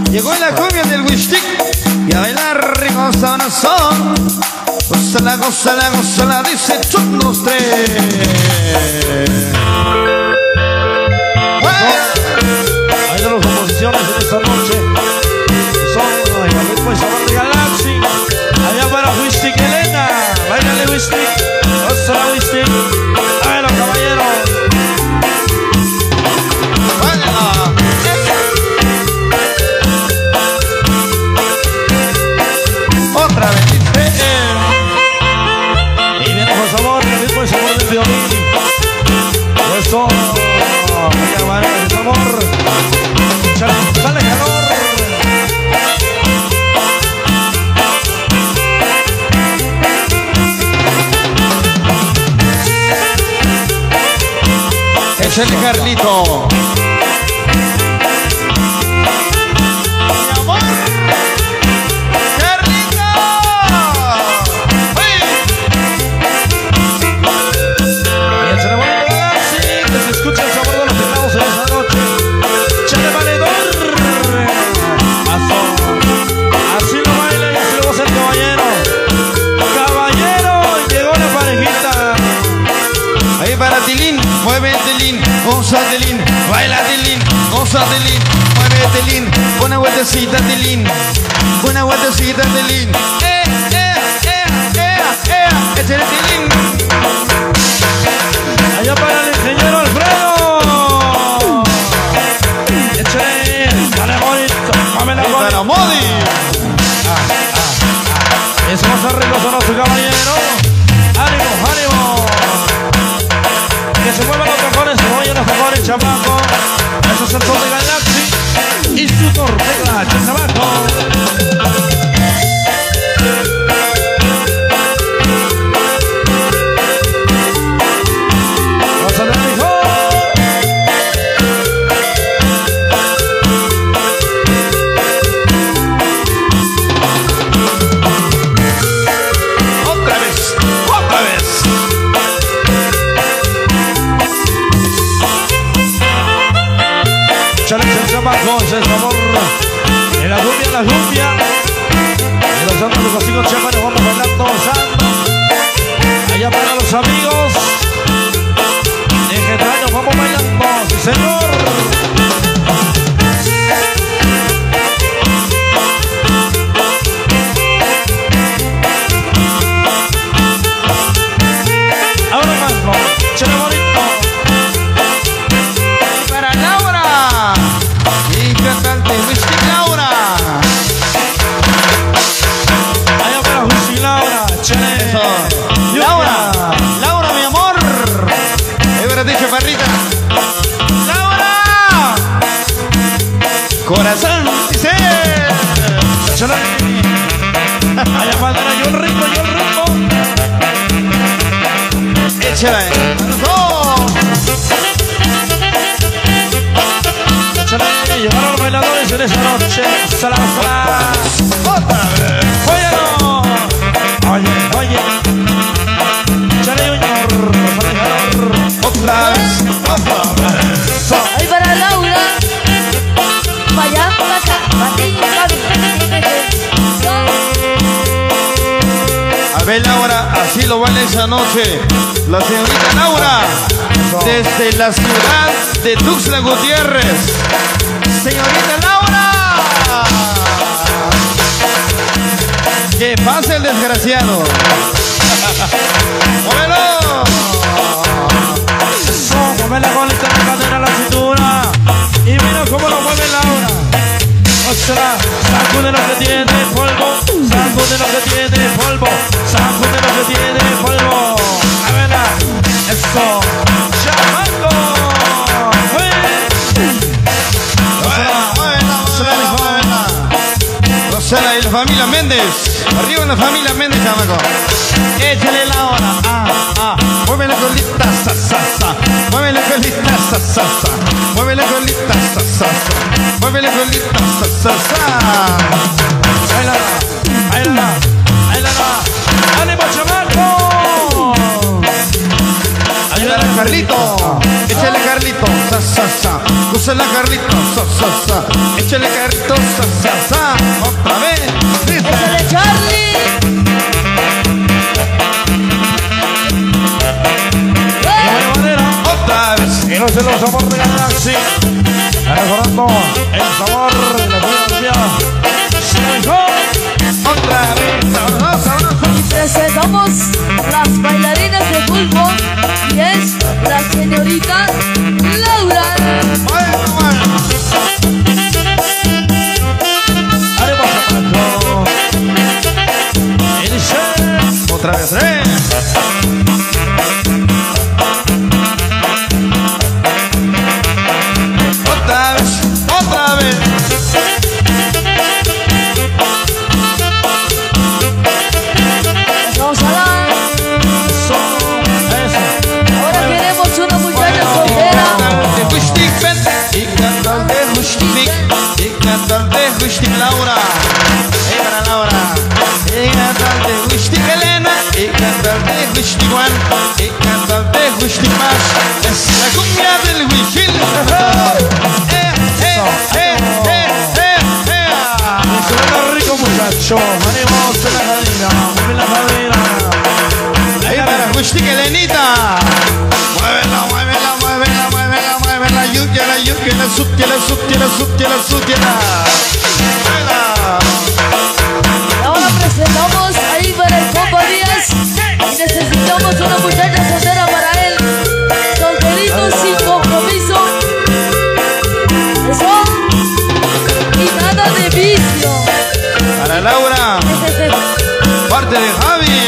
Llegó la cumbia del Wistik y a bailar rico sabrosón. Gózala, gózala, gózala, dice 1, 2, 3. Hay de las composiciones en esta noche. Son el ritmo y sabor de Galaxy. Allá para Wistik, Elena. Báilale Wistik. Gózala Wistik. Ay, los caballeros. Otra vez. Y viene con sabor, el ritmo y sabor del violín. Eso. Vaya, vaya, el sabor. Sale calor. Échale, Carlito. Mueve Tilín, goza Tilín, baila Tilín, goza Tilín, mueve Tilín, una vueltecita Tilín, una vueltecita Tilín, échale Tilín. Allá para el ingeniero Alfredo. Échale, dale bonito, mámela para Modi. Eso va a ser rico, nuestro caballero. Ánimo, ánimo. Que se muevan los cajones, se vayan los cajones, chamaco. Eso es el son de Galaxy y su torpega, chamaco. Vamos a ver, hijo. Otra vez, otra vez. Chale, el chamaco, ese es amor. En la cumbia, la cumbia. Y los santos, los amigos chamanes, vamos bailando, gozando. Allá para los amigos. En Getaño, vamos bailando, sí señor. Ahora mano, chale bonito. Para Laura y cantante Wistik Laura. Allá para Wistik Laura, chale. Laura, Laura, mi amor. Ahí hubiera dicho Parrita. Laura. Corazón, dice. Chale. Allá para yo el ritmo, yo el ritmo. Échala. ¡No! Llegaron los bailadores en esta noche. Salam, salam. Otra vez. ¡Óyalo! Oye, oye. Chale, Junior. Otra vez. Otra vez. Ahí para Laura. Vaya, acá. A ver, Laura, así lo vale esa noche. La señorita Laura, desde la ciudad de Tuxtla Gutiérrez. Señorita Laura. Que pase el desgraciado. ¡Muévelo! Eso, mueve la colita de cadera a la cintura. Y mira cómo lo mueve Laura. Ostras, sacude lo que tiene polvo. Sacude lo que tiene polvo. Sacude lo que tiene polvo. A verla. Eso. ¡Chamaco! Rosela y la familia Méndez. Arriba la familia Méndez, chamaco. Échale Laura. Mueve la colita, sa, sa, sa. Mueve la colita, sa, sa, sa. Mueve la colita, sa, sa, sa. Mueve la colita, sa, sa, sa. Bailala, bailala, bailala. ¡Ánimo, chamaco! Ayúdale a Carlito. Échale Carlito. Sa, sa, sa, sa. Úsala, Carlito, sa, sa, sa. Échale, Carlito, sa, sa, sa. Otra vez. Échale, Charlie. Otra vez. Y no se los sabor de Galaxy. Recordando el sabor de la Filadelfia. Otra vez. Sabroso, sabroso. Y presentamos las bailarinas de fútbol. Y es la señorita Laura. Bueno, bueno. Haremos abajo. Y dice. Otra vez, Otra vez, otra vez. Vamos a dar. Ahora queremos una muchacha soltera. Laura. Para Laura. Elena. Juan. Más. Es la cumbia del Huichil. Suena rico, muchacho. Ánimo, se la cadena. Mueve la cadera. Ahí para Justi Elenita. Muévela, muévela, muévela, muévela, muévela. Yúquela, yúquela, sútiela, sútiela, sútiela, sútiela. Muévela. Y ahora presentamos ahí para el compa Díaz. Y necesitamos una muchacha soltera para él. Solterito sin compromiso. Eso. Y nada de vicio. Para Laura, parte de Javi.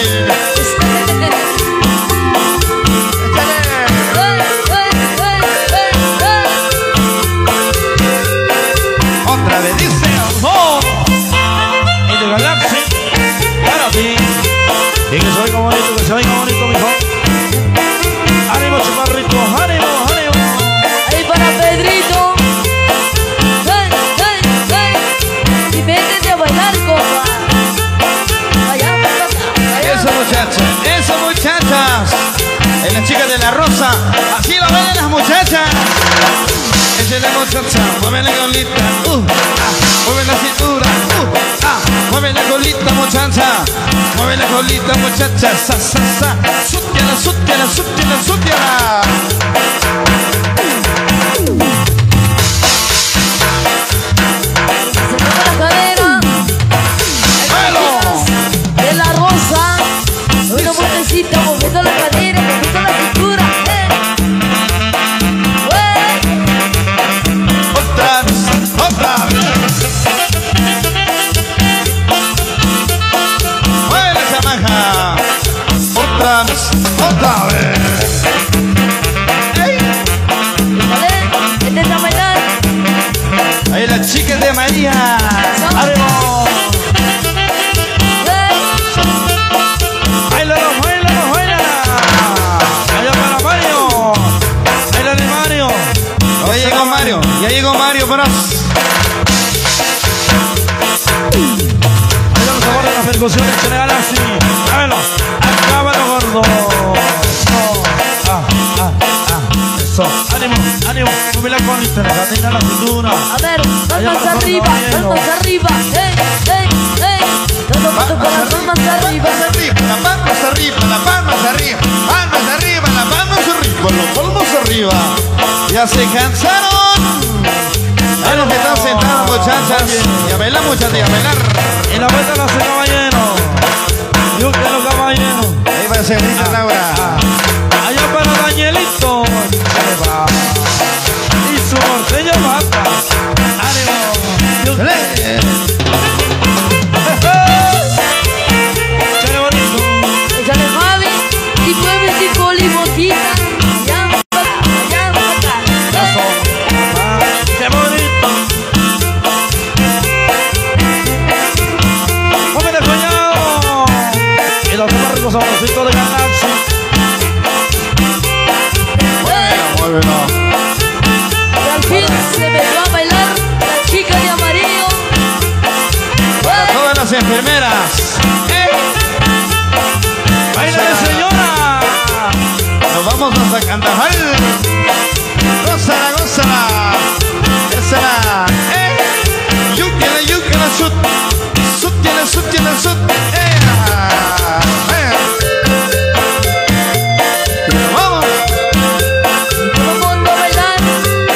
Otra vez dice amor. Y de Galaxy. Para ti. Y que se oiga bonito, que se oiga bonito, mijo. Ánimo, chaparrito. Ánimo, ánimo. Ahí para Pedrito. Hey, hey, hey. Y métete a bailar, compa. Allá, allá. Esa muchachas. Es la chica de la rosa. Así lo ven las muchachas. Esa es la muchacha. Mueve la colita. Mueve la cintura. Mueve la colita, muchacha. Mueve la colita, muchacha. Sa, sa, sa. Sútiala, sútiala, sútiala, sútiala. Se toca la cadera. De la rosa. Una vueltecita moviendo la cadera, moviendo la cintura. Otra vez, otra vez. Mueve esa maja. Otra vez, otra vez. ¡Ey! Vete a bailar. Ahí la chica de María. ¡Ánimo! ¡Bailalo, bailalo, bailala! ¡Allá para Mario! ¡Bailale, Mario! Ya llegó Mario, bros. Ahí los sabores de las percusiones de Galaxy. ¡Dámelo! ¡Acábalo, gordo! Eso. ¡Ánimo, ánimo! ¡Sube la colita, la cadena, la cintura! A ver, palmas arriba, palmas arriba. Hey, hey, hey. Todo mundo con las palmas arriba. Las palmas arriba, las palmas arriba, palmas arriba, las palmas arriba, los palmos arriba. Ya se cansaron. A los que están sentados, muchachas. Y a bailar, muchachas, y a bailar. Y la vuelta la hace caballero. Yo quiero caballero. Ahí va a ser grita Laura. Allá para Danielito. Y su norteño mata. ¡Ánimo! Yo ¡Qué bonito! Échale Javi y muévete con limosita. Ya, ya, Eso. ¡Qué bonito! ¡Jóvenes soñado! Y los demás ricos sabrositos de Galaxy. Muévelo. Y al fin se metió a bailar la chica de amarillo. Para todas las enfermeras. ¡Báilale, señora! Nos vamos a Candajal. Rosa. gózala, gózala. Gózala. You can shoot. Shoot tiene, shoot tiene, shoot. Vamos. Todo el mundo bailando.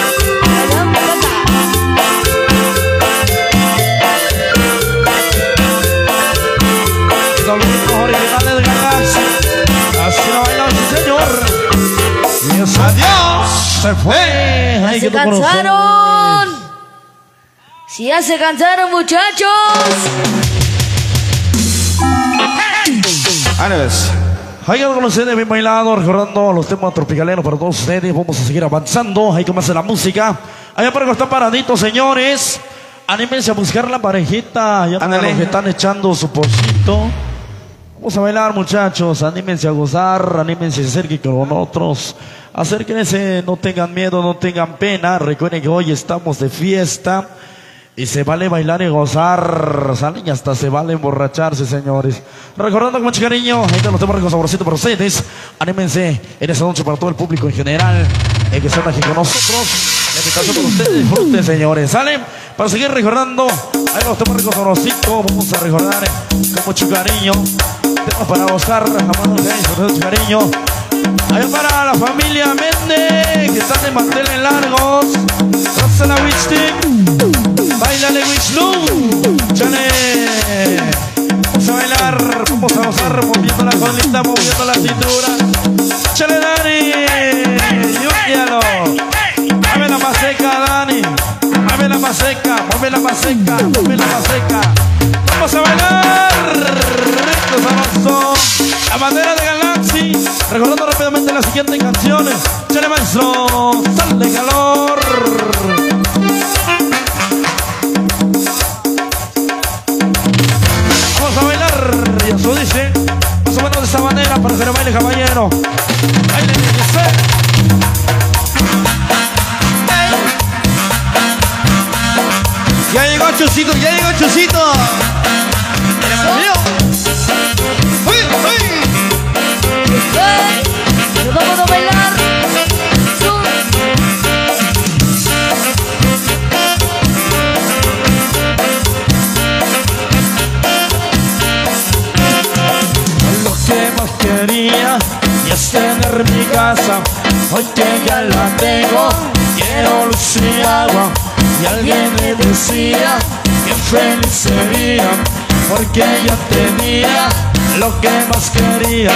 Los ritmos originales de Galaxy. Así lo baila el señor. Y eso. Adiós. Se fue. Ay, Se que tú conoces. cansaron. Si ya se cansaron, muchachos. Ángeles. Hay que con ustedes bien bailado, recordando los temas tropicaleros para todos ustedes. Vamos a seguir avanzando. Ahí comienza la música. Allá para que están paraditos, señores. Anímense a buscar la parejita. Ya para los que están echando su porcito. Vamos a bailar, muchachos. Anímense a gozar. Anímense a acerquen con otros. Acérquense, no tengan miedo, no tengan pena. Recuerden que hoy estamos de fiesta. Y se vale bailar y gozar, salen y hasta se vale emborracharse, señores. Recordando con mucho cariño, ahí te los temas ricos saborcitos para ustedes. Anímense en esta noche para todo el público en general, que están aquí con nosotros. La invitación para ustedes, disfruten, señores. ¿Salen? Para seguir recordando, ahí los temas ricos saborcitos, vamos a recordar con mucho cariño. Temas para gozar, amamos con mucho cariño. Ahí para la familia Méndez, que están de manteles largos. Rásala Wichtig, bailale Wichlu, chale. Vamos a bailar, vamos a gozar, moviendo la colita, moviendo la cintura. Chale Dani, yúquialo. Mueve la más seca, Dani. Mueve la más seca, mueve la más seca, mueve la más seca. Vamos a bailar, rico sabroso. La bandera de Galaxy. Recordando rápidamente las siguientes canciones. Chale maestro, sal de calor. Vamos a bailar, y eso dice, más o menos de esta manera, para que lo baile caballero. Baile, dice. Ya llegó Chusito, ya llegó Chusito. ¡Uy, uy! Nos vamos a bailar. Lo que más quería y es tener mi casa. Hoy que ya la tengo, quiero luz y agua. Y alguien me decía que feliz sería, porque ya tenía lo que más quería.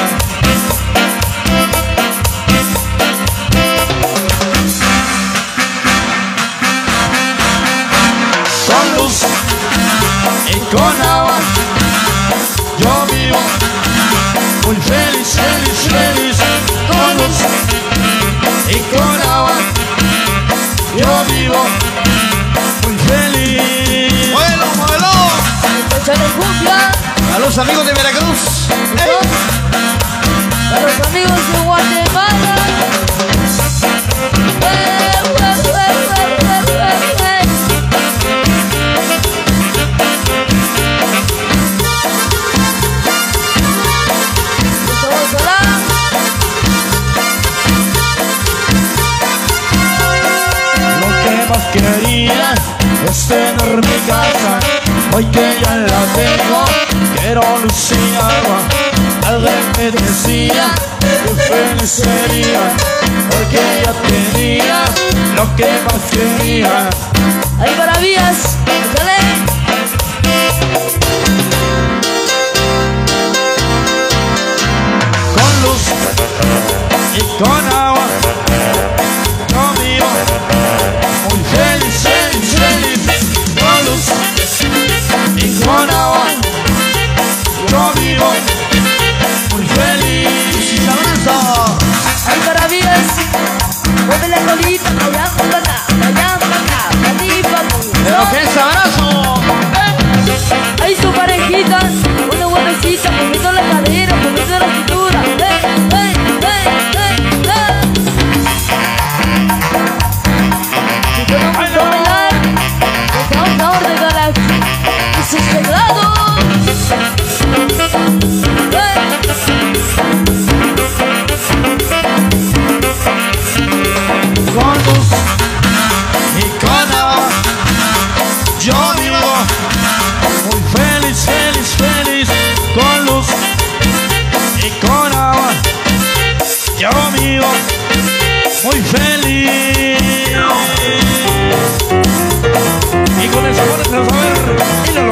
Con luz y con agua yo vivo muy feliz, feliz, feliz. Con luz y con agua yo vivo muy feliz. ¡Muévelo, muévelo! Échale cumbia. A los amigos de Veracruz. A los amigos de Guatemala. Lo que más quería es tener mi casa. Hoy que ya la tengo, quiero luz y agua. Alguien me decía que feliz sería, porque ya tenía lo que más quería. Ahí maravillas. Échale. Con luz y con agua yo vivo muy feliz, feliz, feliz. Con luz y con agua yo vivo muy feliz. Ahí maravillas. Mueve la colita. Allá para acá. Allá para acá. Para ti, para ¡Pero qué sabroso! ahí su parejita. Una huevecita. Moviendo la cadera. Moviendo la cintura. ¡Hey, hey, hey, hey, hey!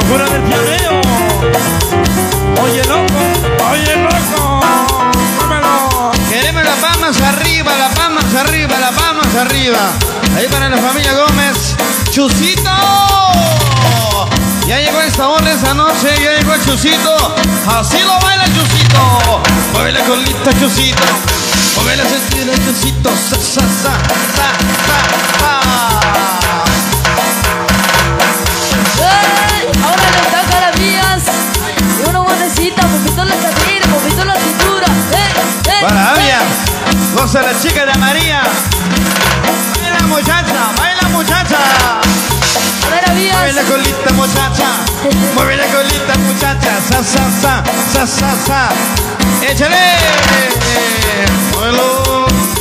locura del pianeo. Oye, loco, oye, loco. Dámelo. Queremos las palmas arriba, las palmas arriba, las palmas arriba. Ahí para la familia Gómez. ¡Chusito! Ya llegó esta hora esta noche, ya llegó el Chusito. Así lo baila el Chusito. Mueve la colita, Chusito. Mueve la cintura, Chusito. Sa, sa, sa, sa, sa, sa. ¡Ey! Ahora le toca a las vías. Y una buenecita, movito la cadera, movito la cintura. ¡Ey! ¡Ey! Para Avia, goza la chica de María. Baila muchacha, baila muchacha. A ver, Mueve vías. la colita muchacha, mueve la colita muchacha, sa sa sa, sa sa sa, échale, muévelo,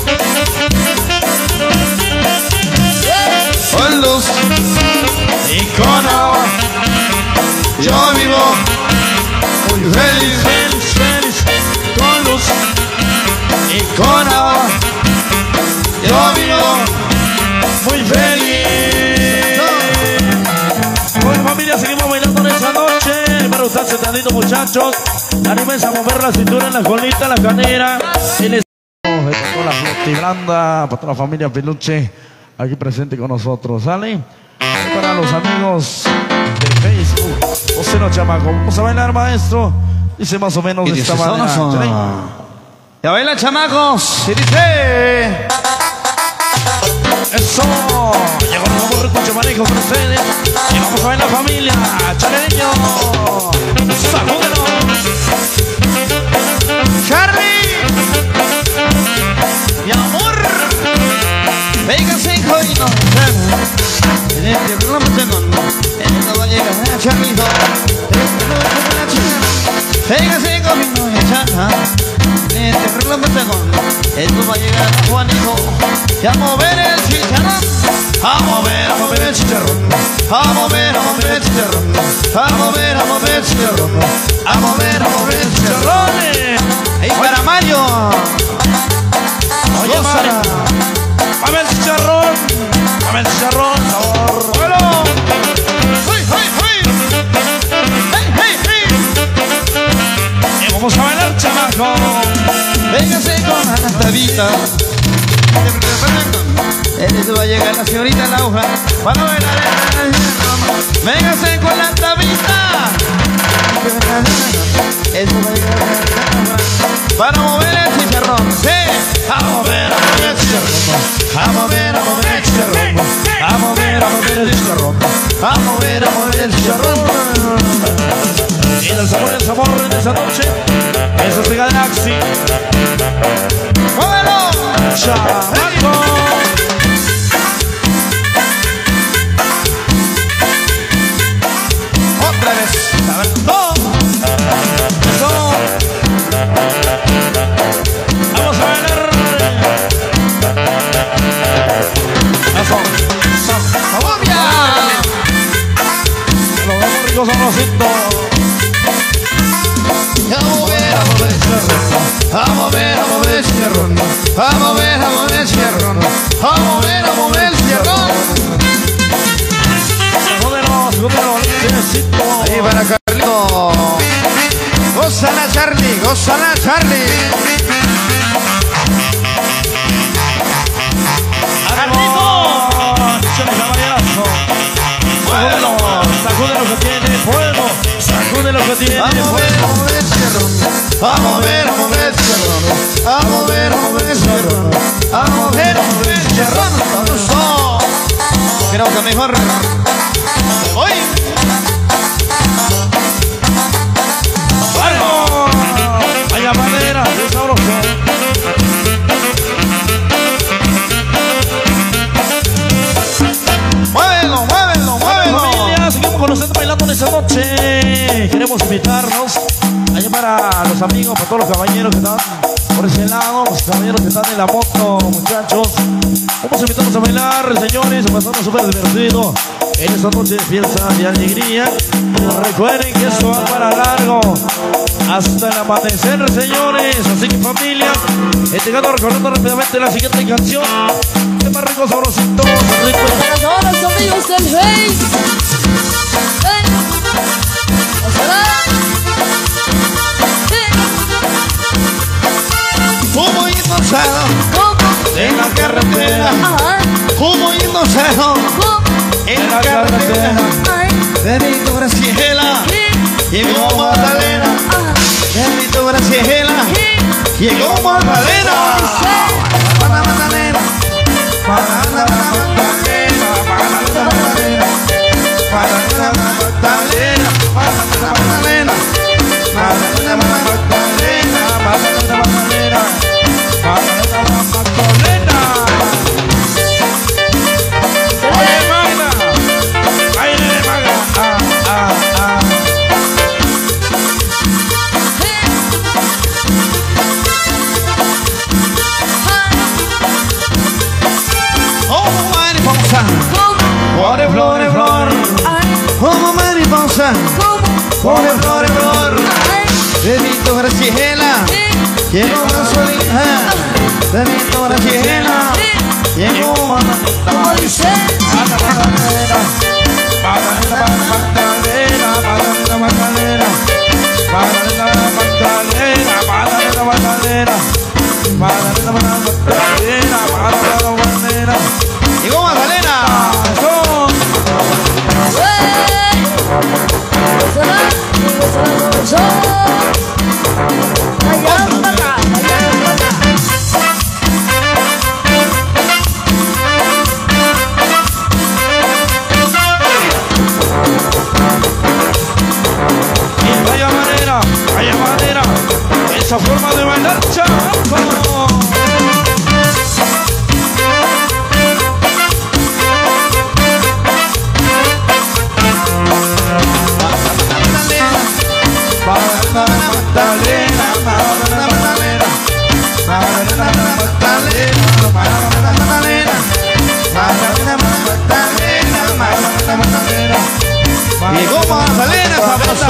con luz y con agua, yo vivo muy feliz, Feliz, feliz, con luz. y con agua, yo vivo muy feliz. Bueno, familia, seguimos bailando en esta noche. Para usted sentadito, muchachos. Anímense a mover la cintura en la colita, la cadera. Y les... Con la Flotibranda, para toda la familia Peluche, aquí presente con nosotros, ¿sale? Y para los amigos de Facebook, José No Chamaco, vamos a bailar, maestro. Dice más o menos de esta manera. ¿Sale? Ya baila, chamacos, y dice... Eso, llegó el nuevo rico chamanejo con ustedes. Y vamos a ver la familia, chaleño. Sacúdelo. Charlie, mi amor, véngase hijo y no en este programa tengo no va a llegar a Charlie, véngase hijo y no en este programa tengo esto va a llegar a Juanito y a mover el chicharrón, a mover el chicharrón, a mover el chicharrón, a mover el chicharrón, a mover el chicharrón. Ahí para Mario. Oye, Mario, dame el chicharrón. Dame el chicharrón, sabor. ¡Bueno! ¡Hey, hey, hey! ¡Hey, hey, hey! Y vamos a bailar, chamaco. Véngase con la tabita. Eso va a llegar la señorita Laura para bailar. Véngase con la tabita. Eso va a llegar la Laura para mover el chicharrón. Sí, a mover el chicharrón. A mover el chicharrón. A mover el chicharrón. A mover el chicharrón. Y el sabor de esa noche. Eso es de Galaxy. ¡Muévelo! Chamaco. Otra vez. A ver, dos. Eso. Vamos a bailar. Eso. ¡Colombia! Los vamos ricos sabrositos. A mover el chicharrón. A mover el chicharrón. A mover el chicharrón. A mover el chicharrón. Segúndelo, necesito. Ahí para Carlito. Gózala, Charlie. Gózala, Charlie. ¡Ánimo! ¡Échale, caballerazo! Sacude lo que tiene fuego. Sacude lo que tiene A mover fuego. el chicharrón. A mover el chicharrón. A mover el chicharrón. A mover el chicharrón. Vamos. Creo que mejor. Hoy. ¡Vamos! ¡Vaya madera! ¡Qué sabroso! Muévelo, muévelo, muévelo. Familia, seguimos con ustedes bailando en esta noche. Queremos invitarnos allá para los amigos, para todos los caballeros que están por ese lado, los caballeros que están en la moto, muchachos. Vamos a invitarnos a bailar, señores, a pasarnos súper divertido en esta noche de fiesta y alegría. Recuerden que esto va para largo hasta el amanecer, señores. Así que, familia, recordando rápidamente la siguiente canción. ¡Qué más rico, sabrosito! Rico. Para todos los amigos del Face. ¡Ey! Bendito Graciela, llegó Magdalena. Bendito Graciela, llegó Magdalena. Magdalena, Flor, flor, flor, como mariposa, flor, flor, flor. Bendito Graciela, llegó Gasolina. Bendito Graciela, llegó como dice. Magdalena, Magdalena, Magdalena, Magdalena, Magdalena, Magdalena, Magdalena, Magdalena. llegó Magdalena. Vaya manera, esa forma de bailar, chaco. Llegó Magdalena, sabroso.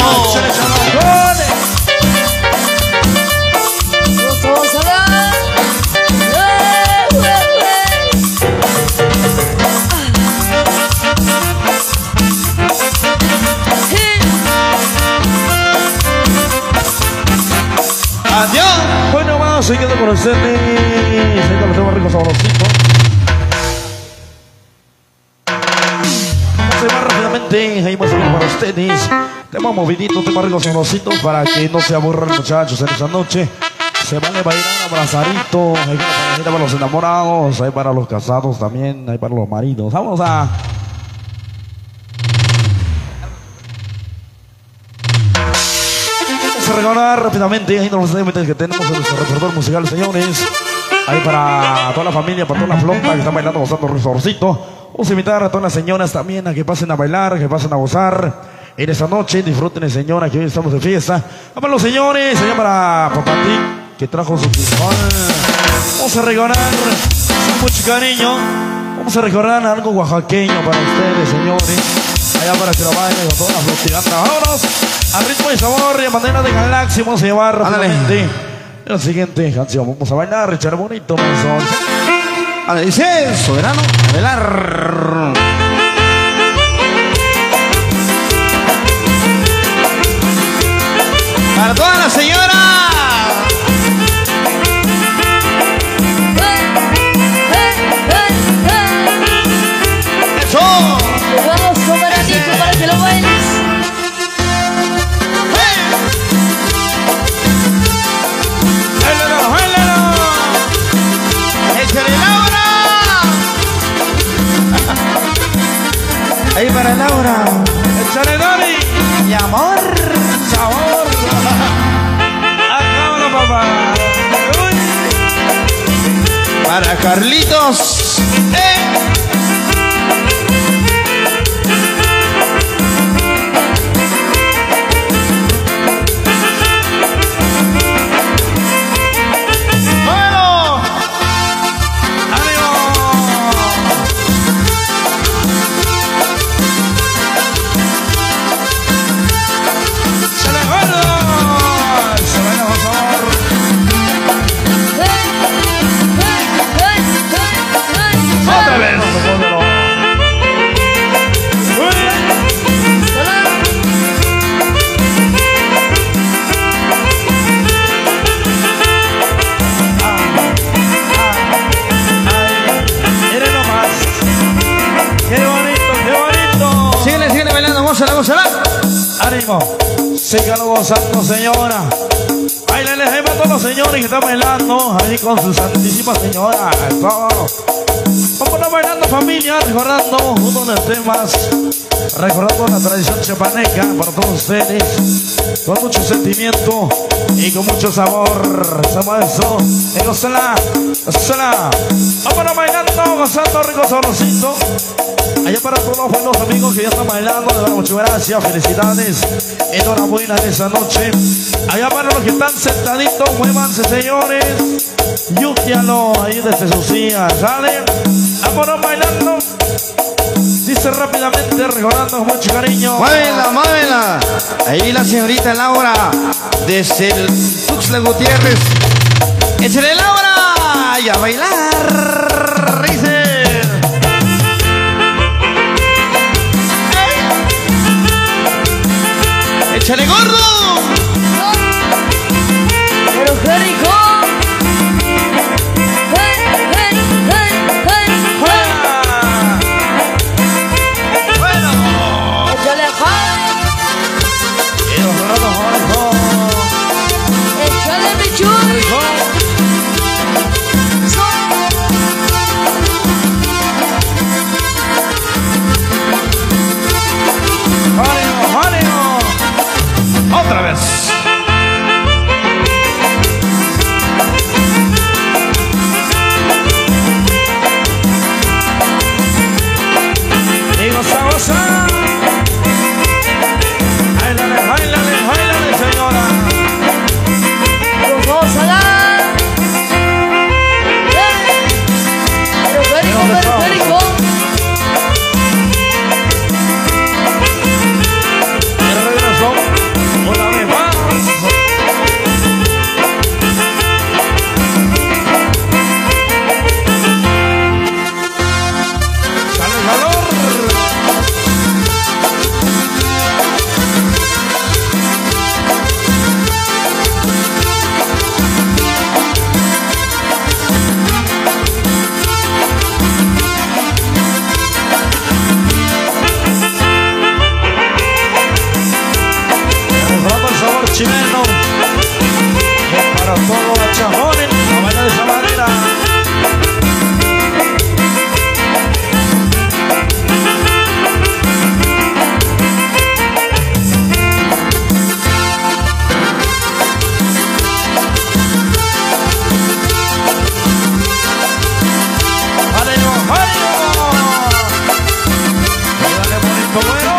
Adiós. Bueno, vamos siguiendo con ustedes. Ahí con los temas ricos sabrositos. Se va rápidamente. Ahí más bien para ustedes. Tema movidito, tema ricos sabrositos para que no se aburran muchachos en esta noche. Se vale bailar abrazadito. Hay para los enamorados, hay para los casados también, hay para los maridos. Vamos a... Vamos a recordar rápidamente, ahí los límites que tenemos en nuestro repertorio musical, señores. Ahí para toda la familia, para toda la flota que está bailando, gozando resorcito. Vamos a invitar a todas las señoras también a que pasen a bailar, que pasen a gozar. En esta noche disfruten, señora, que hoy estamos de fiesta. Vamos los señores, allá para Papatí, que trajo su frijol. Vamos a recordar con mucho cariño. Vamos a recordar algo oaxaqueño para ustedes, señores. Allá para que lo bailen con toda la flotillanta. Vámonos a ritmo y sabor y a manera de galaxia. Vamos a llevar rápidamente la siguiente canción. Vamos a bailar, echar bonito, mesón. Dice Soberano, a bailar. Para todas las señoras. Eso. Vamos Soberanito para que lo bailes. ¡Báilalo, báilalo! ¡Échale Laura! Ahí para Laura. Échale Dani. Mi amor. Sabor. Acábalo, papá. Uy. Para Carlitos. ¡Bueno! ¡Ánimo! ¡Se le guarda! ¡Se le por favor! ¡Hey! ¡Hey! ¡Hey! ¡Hey! ¡Hey! ánimo. Síganlo gozando, señora. Bailen el ejemplo a todos los señores que están bailando ahí con su santísima señora. Vamos bailando, familia, recordando uno de los temas, recordando la tradición chapaneca para todos ustedes, con mucho sentimiento y con mucho sabor. Hacemos eso, y gózala. Vamos bailando, gozando, rico sabrosito. Allá para todos los buenos amigos que ya están bailando, de verdad, muchas gracias, felicidades, enhorabuena de esa noche. Allá para los que están sentaditos, muévanse, señores, yúquialo ahí desde sus sillas, ¿sale? Vámonos bailando. Dice rápidamente, recordando con mucho cariño. Muévela, muévela. Ahí la señorita Laura, desde el Tuxtla Gutiérrez. Échale, Laura, y a bailar. Dice. ¡Échale, gordo! Pero qué rico. Otra vez. Y goza. Báilale, señora. Gózala. Pero qué rico. Chileno, para todos los chabones, a bailar de esa manera. ¡Ánimo! ¡Dale bonito, bueno!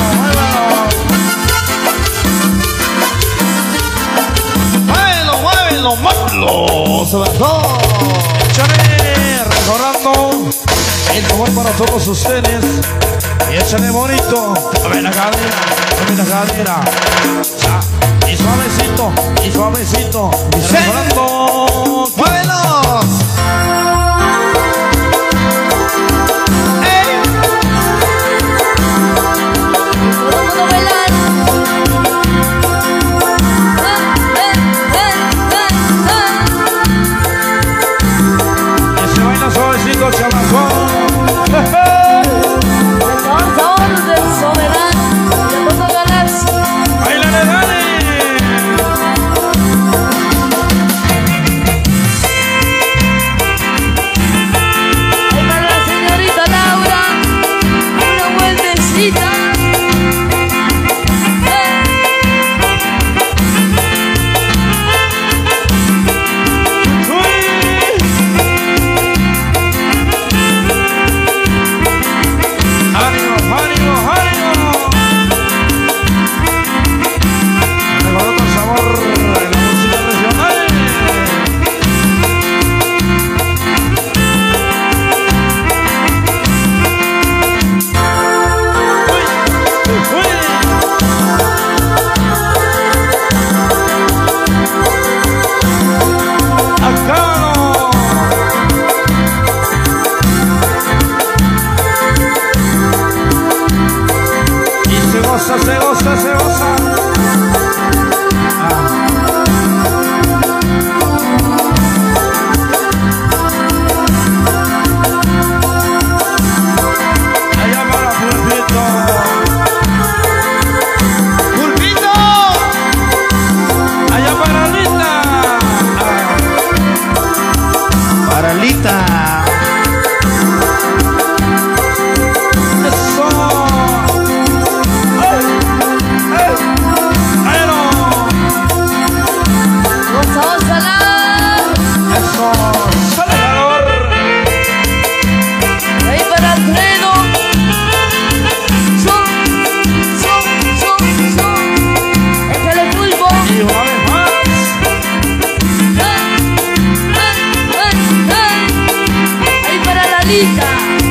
¡Los abrazó! Échale, recordando el favor para todos ustedes. Y échale bonito. Mueve la cadera. Y suavecito. Y recordando. ¡Muévelos! Suavecito, chamazón. Báilale, dale. Ahí para la señorita Laura, una vueltecita. Se goza. Allá para Pulpito. Elenita.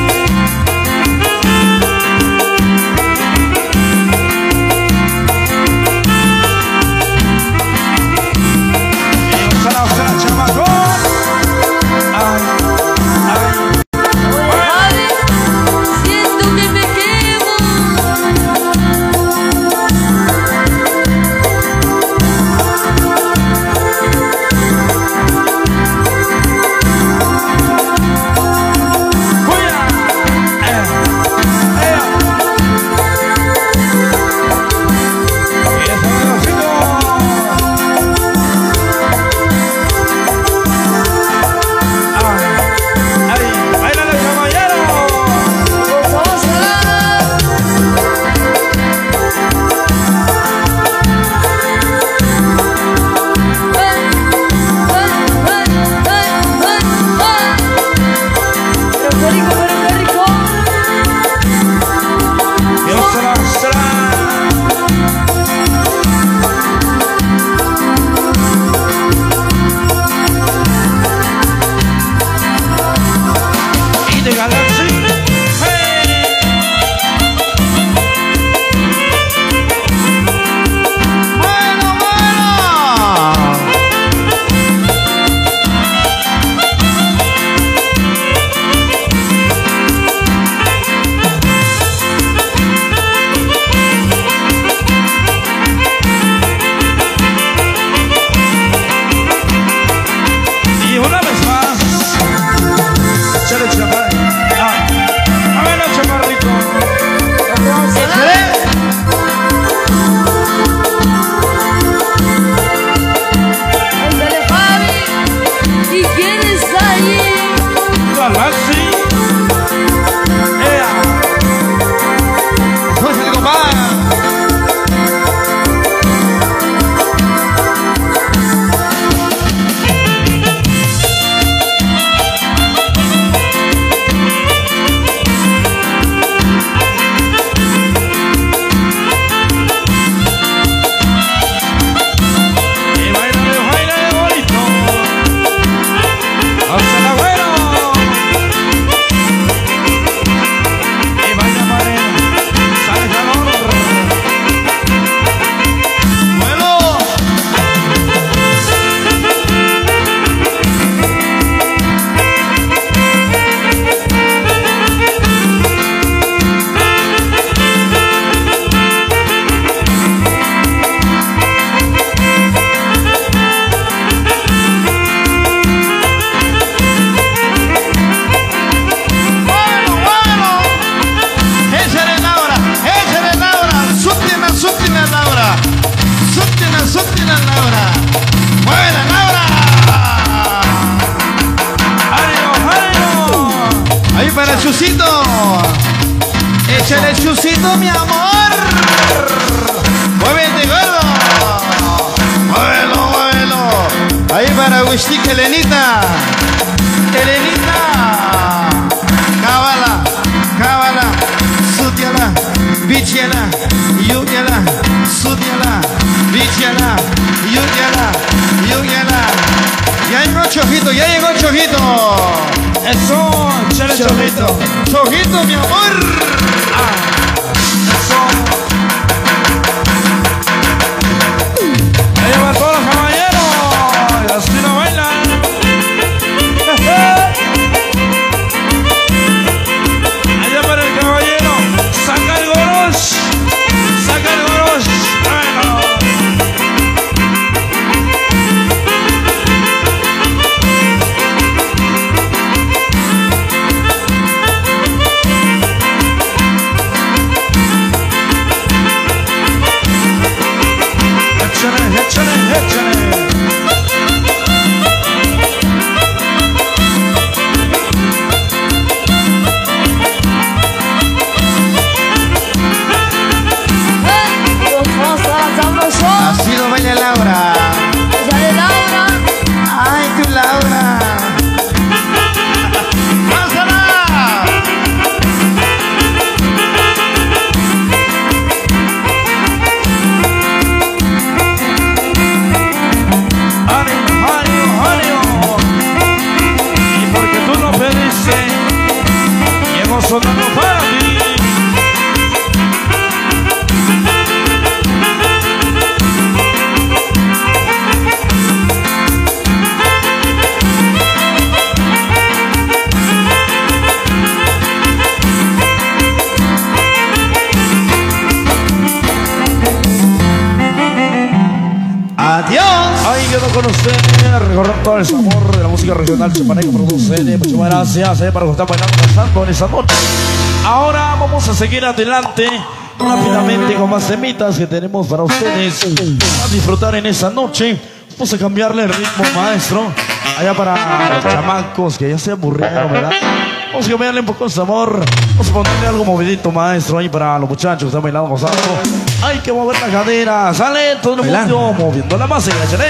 Chusito, échale Chusito, mi amor. Muévete, gordo. Muévelo, muévelo. Ahí para Agustín, Elenita. Elenita. Cábala, cábala. Sútiala, bichiala, yúyala. Sútiala, bichiala, yúyala, yúyala. Ya llegó Chojito, ya llegó Chojito. Eso, chale Chojito. Chojito, mi amor. Eso. Ahí van todos los caballeros. Y así no bailan. Allá para el caballero. Saca el goros. Saca el goros. Vámonos. Así lo baila Laura. Sale Laura. Ay, tú Laura. ¡Pásala! Adiós. Ahí quedó con ustedes, recordar todo el sabor de la música regional chapaneca produce. Muchas gracias para estar bailando pasando en esta noche. Ahora vamos a seguir adelante rápidamente con más temitas que tenemos para ustedes a disfrutar en esta noche. Vamos a cambiarle el ritmo, maestro, allá para los chamacos que ya se aburrieron, ¿verdad? Vamos a cambiarle un poco el sabor. Vamos a ponerle algo movidito, maestro, ahí para los muchachos que están bailando, gozando. Hay que mover la cadera, sale todo el mundo moviendo la base, ¿eh?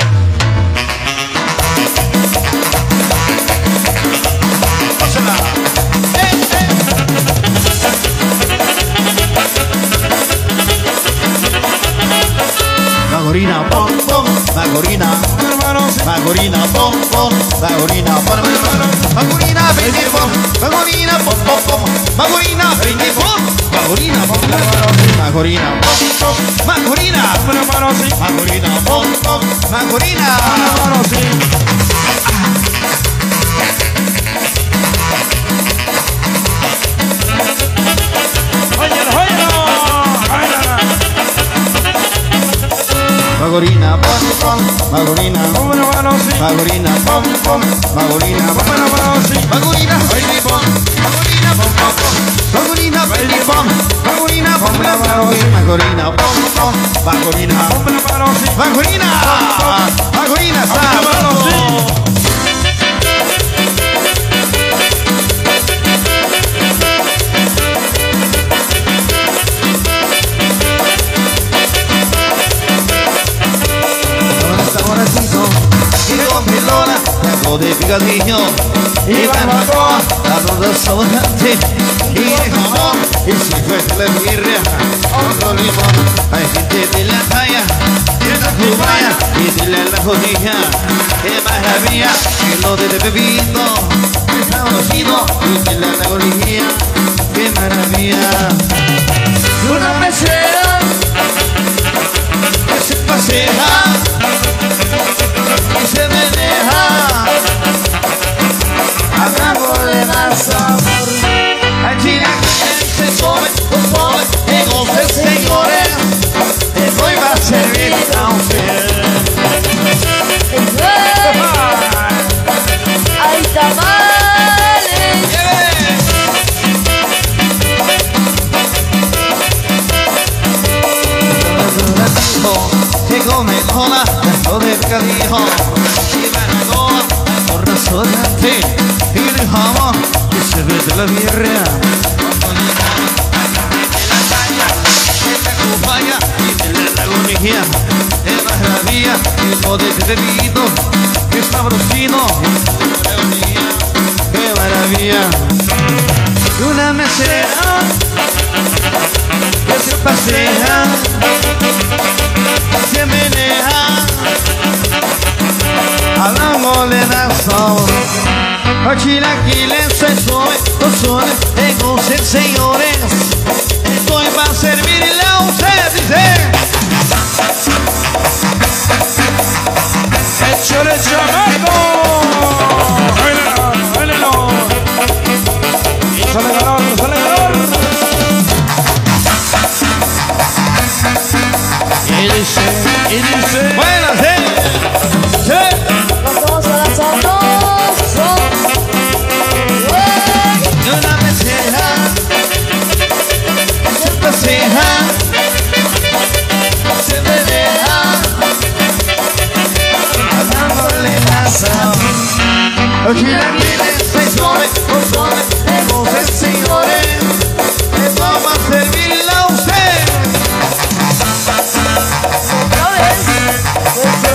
Magorina, pom, pom, Magorina, Magorina, pom, pom, Magorina, pom, Magorina, baby, pom, Magorina, pom, pom, pom, Magorina, baby, pom, Magorina, pom, Magorina, pom, pom, Magorina, Magorina, pom, pom, Magorina. Magorina, pom, pom, Magorina, Magorina, pom, pom, Magorina, Magorina, baby, pom, Magorina, pom, pom, pom, Magorina, baby, pom, Magorina, pom, Magorina, pom, pom, Magorina, Magorina, Magorina, sábado. De picadillo y barbacoa, arroz de restaurante y de jamón y si fuese la birria, otro limón. Hay gente de la talla, de la cubaya y de la jodilla. Qué maravilla, que lo de bebito, que sabrosito y de la gorilla. Qué maravilla. Y una mesera que se pasea y se maneja. Hablándole más sabor. Aquí la gente se sube, entonces señores, estoy va a servir a usted. ¡Hay tamales! Que come cola, lo de picadillo y barbacoa, por restaurante y de jamón y se ve de la birria, de la talla, de la cubaya y de la lagunilla, de maravilla y lo de bebito, que sabrosino, qué maravilla. Y una mesera que se pasea, se menea, hablándole de sabor. Aquí la se sube, entonces señores, estoy para servirle a usted, dice. ¡Échale, chamaco! ¡Báilalo! ¡Y sale calor, sale calor! Y dice... Buenas, sí. Vamos a la sabrosa. Y una mesera se pasea, se menea, hablándole más sabor. Aquí la se sube, entonces señores, esto va a servirle a usted. Otra vez.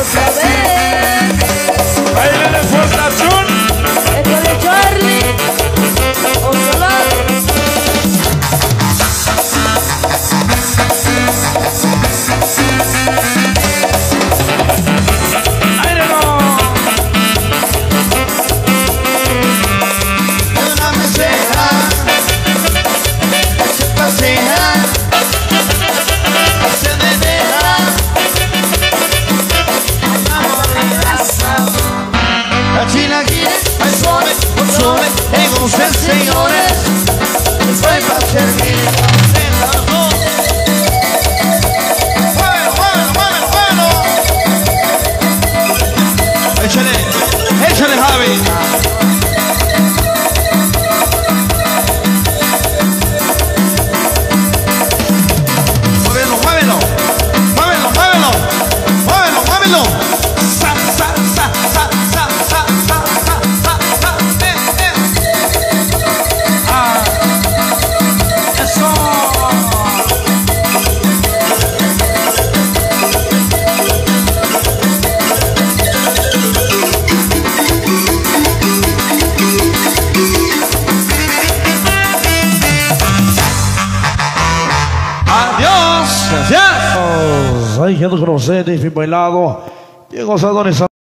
diciendo con ustedes, mi bailado y gozadores.